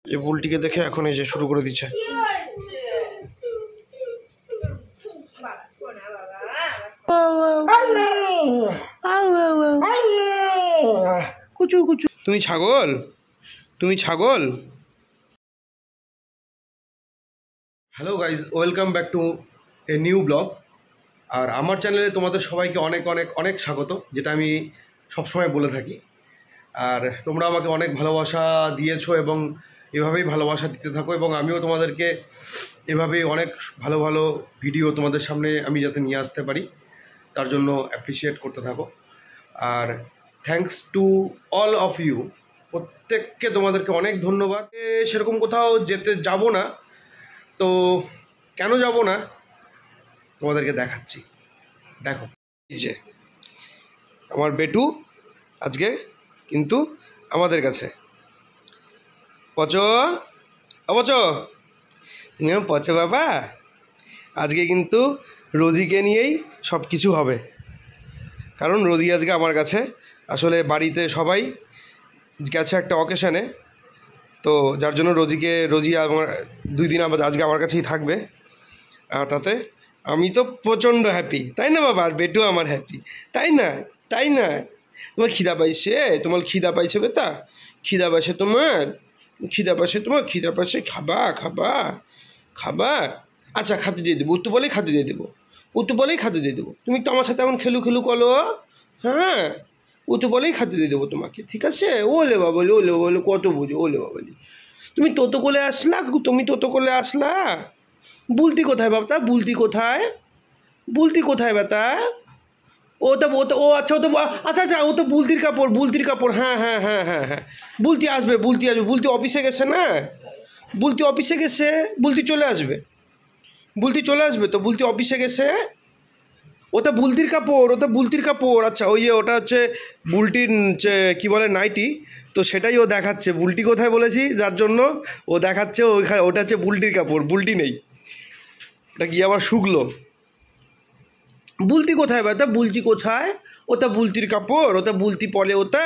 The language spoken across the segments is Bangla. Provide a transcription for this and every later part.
এই বুলটিকে দেখে এখন এই যে শুরু করে দিচ্ছে। কুচু কুচু, তুমি ছাগল, তুমি ছাগল। Hello guys, welcome back to a new blog. আর আমার চ্যানেলে তোমাদের সবাইকে অনেক অনেক অনেক স্বাগত, যেটা আমি সবসময় বলে থাকি। আর তোমরা আমাকে অনেক ভালোবাসা দিয়েছো এবং এভাবেই ভালোবাসা দিতে থাকো, এবং আমিও তোমাদেরকে এভাবেই অনেক ভালো ভালো ভিডিও তোমাদের সামনে আমি যাতে নিয়ে আসতে পারি তার জন্য অ্যাপ্রিসিয়েট করতে থাকো। আর thanks to all of you, প্রত্যেককে তোমাদেরকে অনেক ধন্যবাদ। সেরকম কোথাও যেতে যাব না, তো কেন যাব না তোমাদেরকে দেখাচ্ছি। দেখো, এই যে আমার বেটু আজকে কিন্তু আমাদের কাছে। পচ অপচ, তুমি পচ বাবা, আজকে কিন্তু রোজিকে নিয়েই সব কিছু হবে। কারণ রোজি আজকে আমার কাছে, আসলে বাড়িতে সবাই গেছে একটা অকেশানে, তো যার জন্য রোজি আমার 2 দিন আজকে আমার কাছেই থাকবে। আর তাতে আমি তো প্রচণ্ড হ্যাপি, তাই না বাবা? আর বেটু আমার হ্যাপি, তাই না? তাই না? তোমার খিদা পাইছে? তোমার খিদা পাইছে বেটা? খিদা পাইছে তোমার? খিদা পাইছে তোমার? খিদা পাইছে? খাবা খাবা খাবা? আচ্ছা, খাতে দিয়ে দেবো, উত্তু বলেই খাতে দিয়ে দেবো, উত্তু বলেই খাতে দিয়ে দেবো। তুমি তো আমার সাথে এখন খেলু খেলু করো, হ্যাঁ? উত্তু বলেই খাতে দিয়ে দেবো তোমাকে, ঠিক আছে? ওলে বাবলি, ওলে বাবলি, কত বুঝো, ওলে বাবলি। তুমি তোতো কোলে আসলা, তুমি তোতো কোলে আসলা। বুলতি কোথায় বাবা? বুলতি কোথায়? বুলতি কোথায় বেটা? ও আচ্ছা, ও তো আচ্ছা আচ্ছা, ও তো বুলতির কাপড়, বুলতির কাপড়। হ্যাঁ হ্যাঁ হ্যাঁ হ্যাঁ হ্যাঁ, বুলতি আসবে, বুলতি আসবে। বুলতি অফিসে গেছে না, বুলতি অফিসে গেছে। বুলতি চলে আসবে, বুলতি চলে আসবে তো, বুলতি অফিসে গেছে। ওটা বুলতির কাপড়, ওটা বুলতির কাপড়। আচ্ছা, ওই যে ওটা হচ্ছে বুলটির কী বলে, নাইটি। তো সেটাই ও দেখাচ্ছে, বুলটি কোথায় বলেছি, যার জন্য ও দেখাচ্ছে ওটা হচ্ছে বুলটির কাপড়। বুলটি নেই, ওটা কি আবার শুকলো। বুলতি কোথায় বেটা? বুলতি কোথায়? ওটা বুলতির কাপড়, ওটা বুলতি পলে ওটা।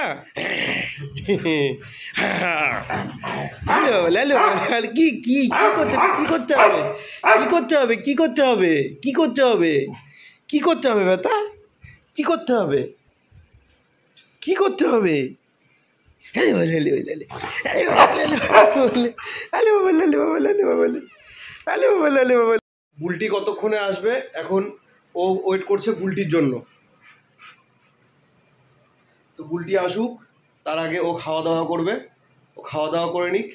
হ্যালো হ্যালো, কি কি কি করতে হবে, কি করতে হবে, কি করতে হবে, কি করতে হবে, কি করতে হবে বেটা? কি করতে হবে, কি করতে হবে? Hello hello hello hello. Bulti কতক্ষণে আসবে এখন? ও ওয়েট করছে বুলটির জন্য। তো বুলটি আসুক, তার আগে ও খাওয়া দাওয়া করবে। ও খাওয়া দাওয়া করে নিক।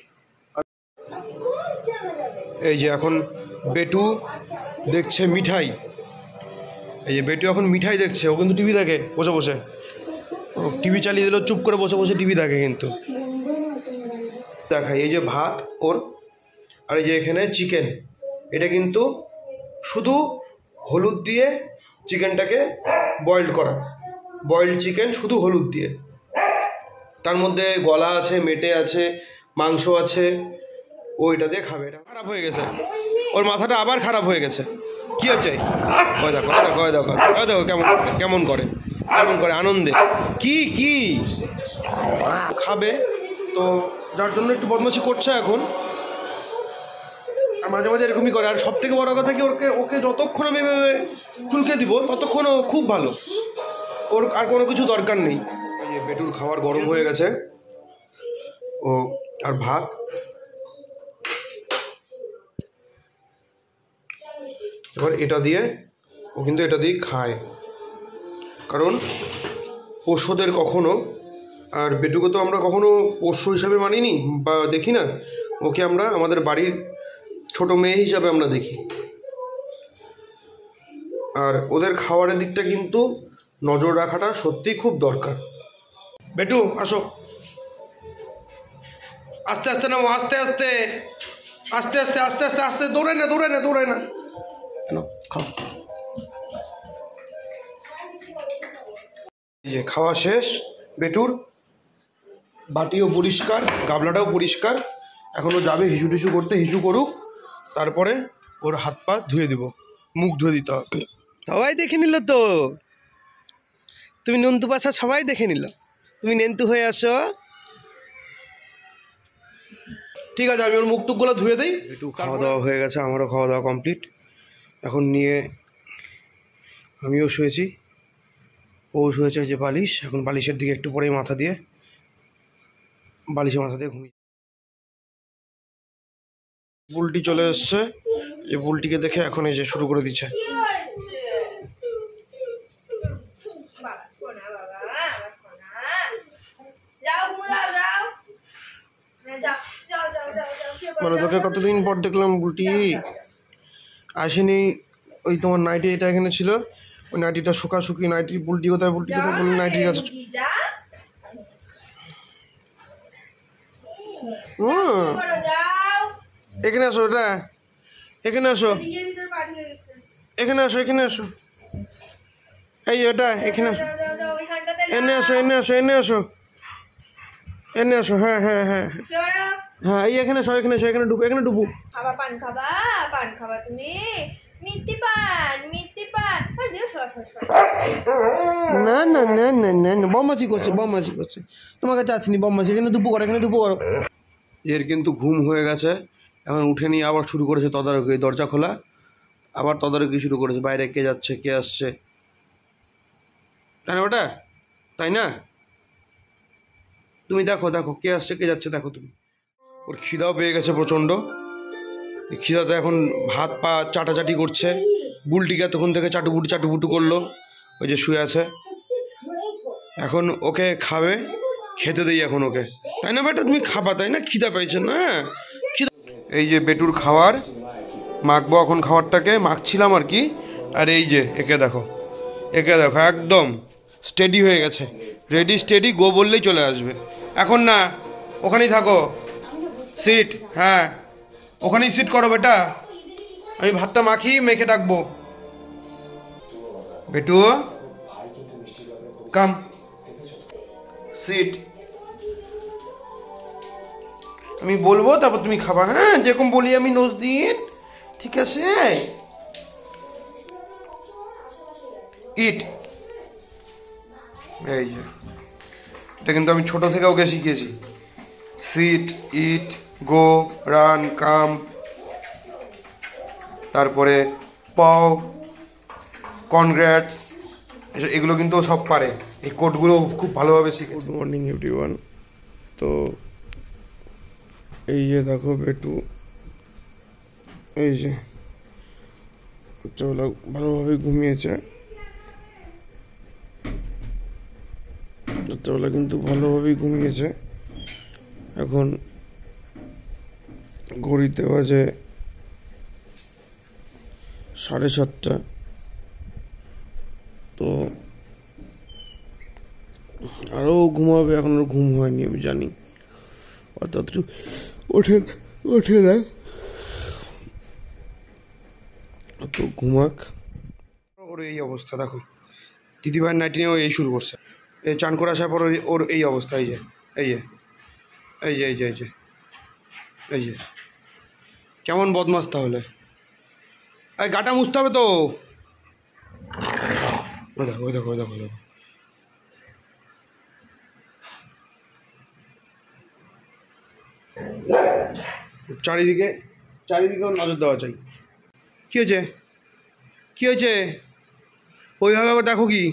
এই যে এখন বেটু দেখছে মিঠাই। এই যে বেটু এখন মিঠাই দেখছে। ও কিন্তু টিভি দেখে বসে বসে। ও টিভি চালিয়ে দিল, চুপ করে বসে বসে টিভি দেখে কিন্তু। দেখাই, এই যে ভাত ওর, আর এই যে এখানে চিকেন। এটা কিন্তু শুধু হলুদ দিয়ে চিকেনটাকে বয়েলড করা, বয়েলড চিকেন শুধু হলুদ দিয়ে। তার মধ্যে গলা আছে, মেটে আছে, মাংস আছে। ও এটা দিয়ে খাবে। এটা খারাপ হয়ে গেছে, ওর মাথাটা আবার খারাপ হয়ে গেছে। কি হচ্ছে? ওই দেখো, ওই দেখো, ওই দেখো, ওই দেখো কেমন কেমন করে, কেমন করে আনন্দে। কি কি খাবে, তো যার জন্য একটু বদমাশি করছে এখন। আর মাঝে মাঝে এরকমই করে। আর সব থেকে বড় কথা কি, ওকে যতক্ষণ আমি এভাবে চুলকে দিব ততক্ষণ ও খুব ভালো, ওর আর কোনো কিছু দরকার নেই। এই যে বেটুর খাবার গরম হয়ে গেছে, ও আর ভাত। এবার এটা দিয়ে ও কিন্তু এটা দিয়ে খায়, কারণ পোষ্যদের কখনো, আর বেটুকে তো আমরা কখনো পোষ্য হিসাবে মানিনি বা দেখি না, ওকে আমরা আমাদের বাড়ির ছোট মেয়ে হিসাবে আমরা দেখি। আর ওদের খাওয়ারের দিকটা কিন্তু নজর রাখাটা সত্যিই খুব দরকার। বেটু আসো, আস্তে আস্তে নাও, আস্তে আস্তে আস্তে আস্তে আস্তে আস্তে আস্তে, দৌড়ায় না দৌড়ায় না দৌড়ায় না। কেন খাও। এই যে খাওয়া শেষ বেটুর, বাটিও পরিষ্কার, গাবলাটাও পরিষ্কার। এখনও যাবে হিসু টিসু করতে, হিসু করুক, তারপরে ওর হাত পা ধুয়ে দিব, মুখ ধুয়ে দিতে হবে। সবাই দেখে নিল তো, তুমি নন্তু পাশা সবাই দেখে নিল, তুমি নেন্তু হয়ে আসো। ঠিক আছে, আমি ওর মুখ টুকগুলো ধুয়ে দিই। একটু খাওয়া দাওয়া হয়ে গেছে, আমারও খাওয়া দাওয়া কমপ্লিট। এখন নিয়ে আমিও শুয়েছি, ও শুয়েছে যে বালিশ। এখন বালিশের দিকে একটু পরেই মাথা দিয়ে ঘুমিয়ে। বুলটি চলে এসছে, যে বুলটিকে দেখে এখন এই যে শুরু করে দিচ্ছে। মানে তোকে কতদিন পর দেখলাম বুলটি, আসেনি। ওই তোমার নাইটি এটা এখানে ছিল, ওই নাইটিটা শুকি নাইটি। বুলটি কোথায় বললি নাইটির কাছে। এখানে আসো, এটা এখানে আসো, এখানে আসো। এই ওটা এখানে আসো, এনে আসো। হ্যাঁ এই এখানে ডুবু, পান খাবা তুমি মিথ্যে পান না বম্মাচি করছে। তোমার কাছে আসিনি বম্মাচি, এখানে ডুবু করো। এর কিন্তু ঘুম হয়ে গেছে, এখন উঠে নিয়ে আবার শুরু করেছে তদারকি। দরজা খোলা, আবার তদারকি শুরু করেছে, বাইরে কে যাচ্ছে কে আসছে। তাই না ওটা, তাই না? তুমি দেখো কে আসছে কে যাচ্ছে দেখো তুমি। ওর খিদাও পেয়ে গেছে প্রচণ্ড। খিদাতে এখন হাত পা চাটাচাটি করছে। বুলটিকে তখন থেকে চাটুপুটু করলো, ওই যে শুয়ে আছে। এখন ওকে খাবে, খেতে দেই এখন ওকে। তাই না বেটা, তুমি খাবা তাই না? খিদা পেয়েছে না? এই যে বেটুর খাবার মাখবো এখন, খাবারটাকে মাখছিলাম আর কি। আর এই যে একে দেখো একদম স্টেডি হয়ে গেছে, রেডি স্টেডি গো বললেই চলে আসবে। এখন না, ওখানেই থাকো, সিট, হ্যাঁ ওখানেই সিট করো বেটা। আমি ভাতটা মেখে ডাকবো। বেটু কাম, সিট। আমি বলবো তারপর তুমি খাবা, হ্যাঁ যেরকম বলি আমি নজদিন, ঠিক আছে? ইট। এই যে এটা কিন্তু আমি ছোট থেকে ওকে শিখিয়েছি। সিট, ইট, গো, রান, কাম, তারপরে পাও, কনগ্রেটস, এগুলো কিন্তু সব পারে। এই কোডগুলো খুব ভালোভাবে শিখেছে। Good morning everyone. তো এই যে দেখো বেটু, এই যে বাচ্চাগুলো ভালোভাবে ঘুমিয়েছে। রাত্রেবেলা কিন্তু ভালোভাবেই ঘুমিয়েছে। এখন ঘড়িতে বাজে 7:30। তো আরও ঘুমাবে, এখন ওর ঘুম হয়নি আমি জানি, অর্থাৎ ওঠে না। তো ঘুমাক। ওর এই অবস্থা দেখো, দিদিভাইয়ের নাইটি নিয়ে ও এই শুরু করছে। এই চান করে আসার পর ওর এই অবস্থা। এই যে কেমন বদমাস তাহলে। এই গাটা মুছতে হবে তো। ওই দেখো চারিদিকে নজর দেওয়া চাই। কি হয়েছে ওইভাবে আবার দেখো কি।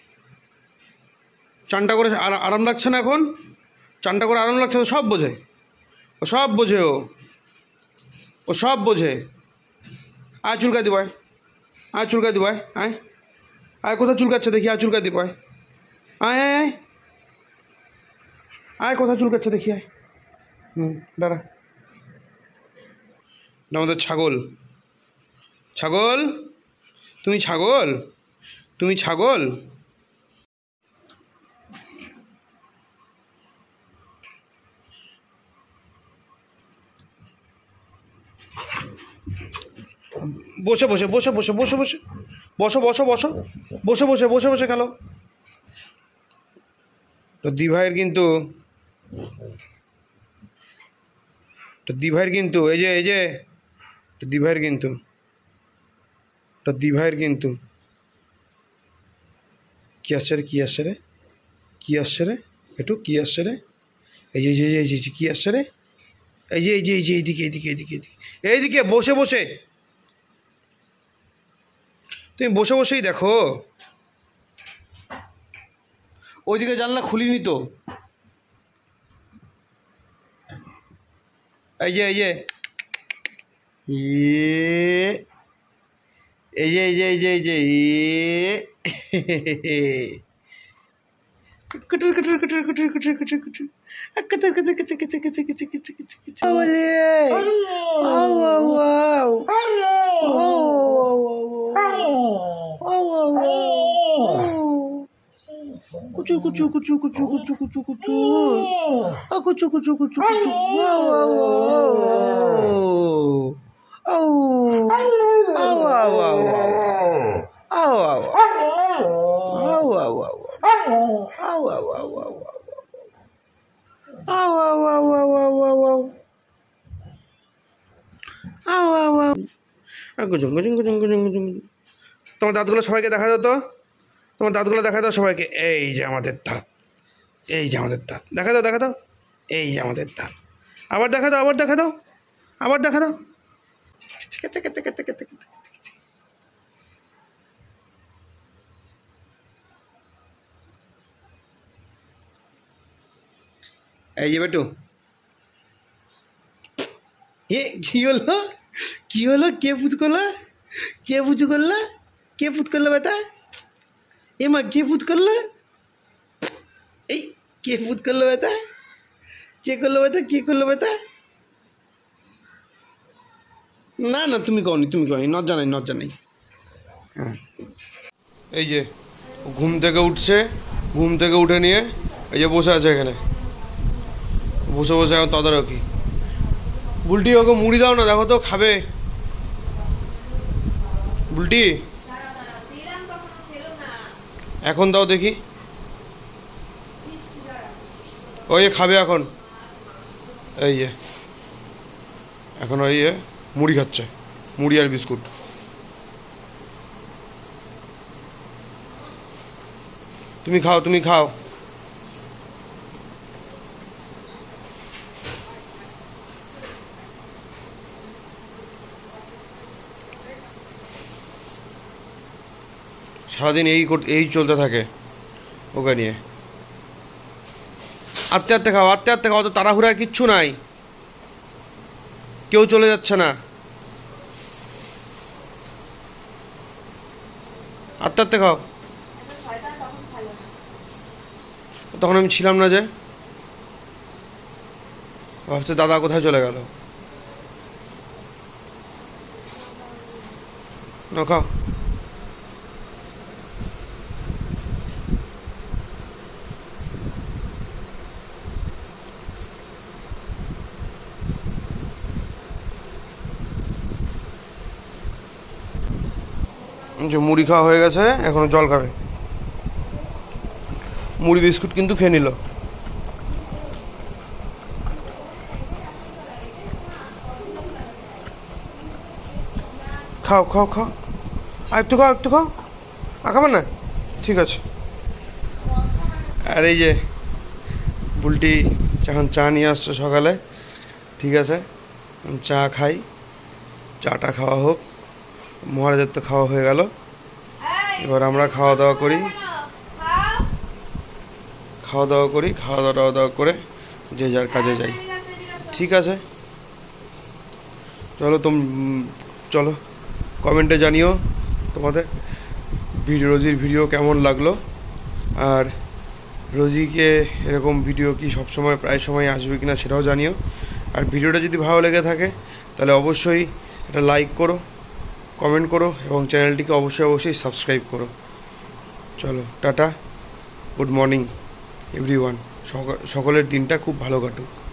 চানটা করে আরাম লাগছে না এখন? চানটা করে আরাম লাগছে তো সব বোঝে, ও সব বোঝে। আয় চুলকা দিবয়, আয় কোথায় চুলকাচ্ছে দেখি, আয় চুলকা দিবয়, আয় কোথায় চুলকাচ্ছে দেখি, আয়। দাঁড়া। আমাদের ছাগল, তুমি ছাগল। বসে খেলো। তো দিভাইয়ের কিন্তু এই যে দিভাইয়ের কিন্তু কি আসছে রে একটু, কি আসছে রে? এই যে কি আসছে রে? এই যে এইদিকে বসে বসে, তুমি বসে বসেই দেখো। ওইদিকে জানলা খুলিনি তো। এই যে ইয়ে, কুটুর কুটুর কুটুর কুটুর কুটুর কুটুর কুটুর কুটুর কুটুর কুটুর কুটুর কুটুর কুটুর কুটুর কুটুর ওরে আউ আউ আউ কুচু কুচু কুচু কুচু কুচু কুচু কুচু কুচু কুচু কুচু কুচু আউ আউ আউ আউ আউ আউ আউ আউ আউ আউ Ow, ow, ow, ow, ow. Ow, ow, ow, ow, ow, ow, ow. Ow, ow, ow. গুজুম গুজুম গুজুম গুজুম গুজুম। তোমার দাঁতগুলো সবাইকে দেখা দাও তো, তোমার দাঁতগুলো দেখা দাও সবাইকে। এই যে আমাদের দাঁত, এই যে আমাদের দাঁত, দেখা দাও দেখা দাও, এই যে আমাদের দাঁত। আবার দেখা দাও, আবার দেখা দাও, আবার দেখা দাও। এই যে বেটু, এ কি হলো, কি হলো, কে পুত করলো, কে পুচু করলো, কে পুত করলো বেটা, এ মা কে পুত করলো, এই কে পুত করলো বেটা, কে করলো বেটা, কে করলো বেটা। না না তুমি কওনি, তুমি কওনি, নজ্জা নাই, নজ্জা নাই। হ্যাঁ এই যে ঘুম থেকে উঠছে, ঘুম থেকে উঠে নিয়ে এই যে বসে আছে এখানে, বসে বসে এখন তদারকি। বুলটি ওকে মুড়ি দাও না, দেখো তো খাবে। বুলটি এখন দাও দেখি, ওই খাবে এখন। এই যে এখন ওই মুড়ি খাচ্ছে, মুড়ি আর বিস্কুট। তুমি খাও, তুমি খাও। সারাদিন এই চলতে থাকে ওকে নিয়ে। আস্তে আস্তে খাও, আস্তে আস্তে খাও, তো তাড়াহুড়ার কিচ্ছু নাই, কেউ চলে যাচ্ছে না, আস্তে আস্তে খাও। তখন আমি ছিলাম না, যে ভাবছে দাদা কোথায় চলে গেল। না খাও। যে মুড়ি খাওয়া হয়ে গেছে, এখন জল খাবে। মুড়ি বিস্কুট কিন্তু খেয়ে নিল। খাও খাও খাও, আর একটু খাও, একটু খাও। আর খাবেন না, ঠিক আছে। আর এই যে বুলটি যখন চা নিয়ে আসছে সকালে, ঠিক আছে চা খাই, চাটা খাওয়া হোক। মহারাজের তো খাওয়া হয়ে গেল, এবার আমরা খাওয়া দাওয়া করি, খাওয়া দাওয়া করি, খাওয়া দাওয়া করে যে যার কাজে যাই, ঠিক আছে। চলো কমেন্টে জানিও তোমাদের রোজির ভিডিও কেমন লাগলো, আর রোজিকে এরকম ভিডিও কি সবসময় প্রায় সময় আসবে কিনা সেটাও জানিও। আর ভিডিওটা যদি ভালো লেগে থাকে তাহলে অবশ্যই এটা লাইক করো, কমেন্ট করো, এবং চ্যানেলটিকে অবশ্যই সাবস্ক্রাইব করো। চলো টাটা, গুড মর্নিং এভরিওয়ান, সকলের দিনটা খুব ভালো কাটুক।